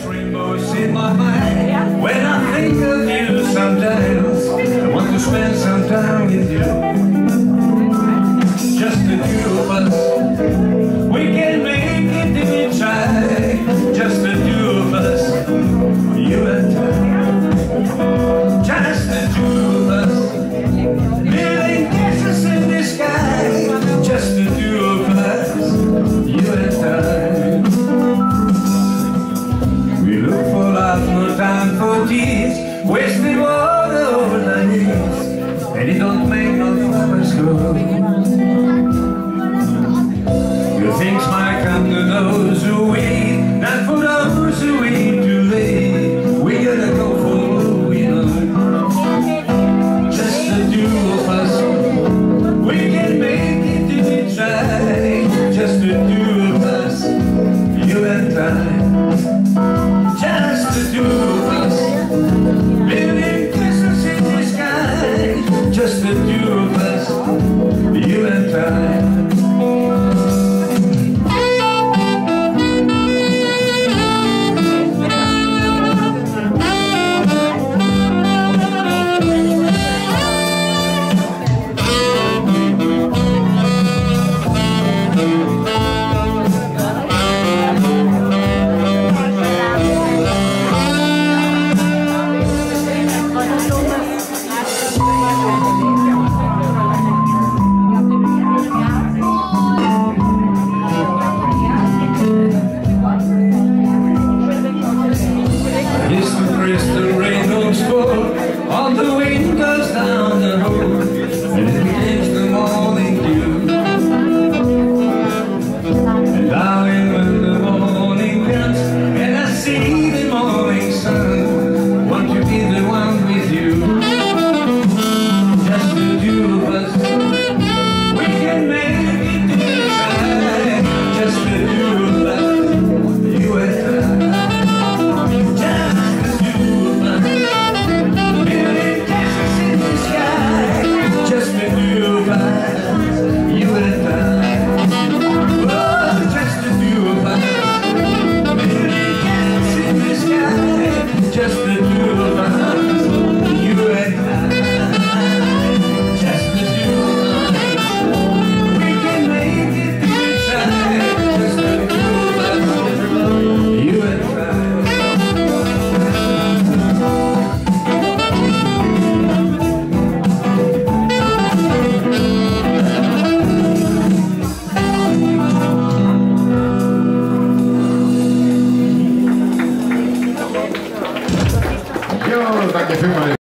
rainbows in my mind. When I think of you sometimes, I want to spend some time with you. Just the two of us, we can make it if we try. Just the two of us, you and I. Just the two of us, building castles in the sky. Just the two of us, you and I. We look for love, no time for tears, wasting water over the years, and it don't make no flowers grow. Good things might come to those who wait, not for those who wait too late. We gotta go for what we know. Just the two of us, we can make it if we try. Just the two of us, you and I. Just the two of us, building castles in the sky. Just the two of us, you and I. The rainbows fall, all the wind goes down the road, and it begins the morning dew. And darling, when the morning comes, and I see the morning sun, want to be the one with you. Just the two of us, we can make it to the side. Just the two of us, you and I. Just the two of us, you and I. Just the two of us, we can make it if we try. Just the two of us, you and Takie filmy.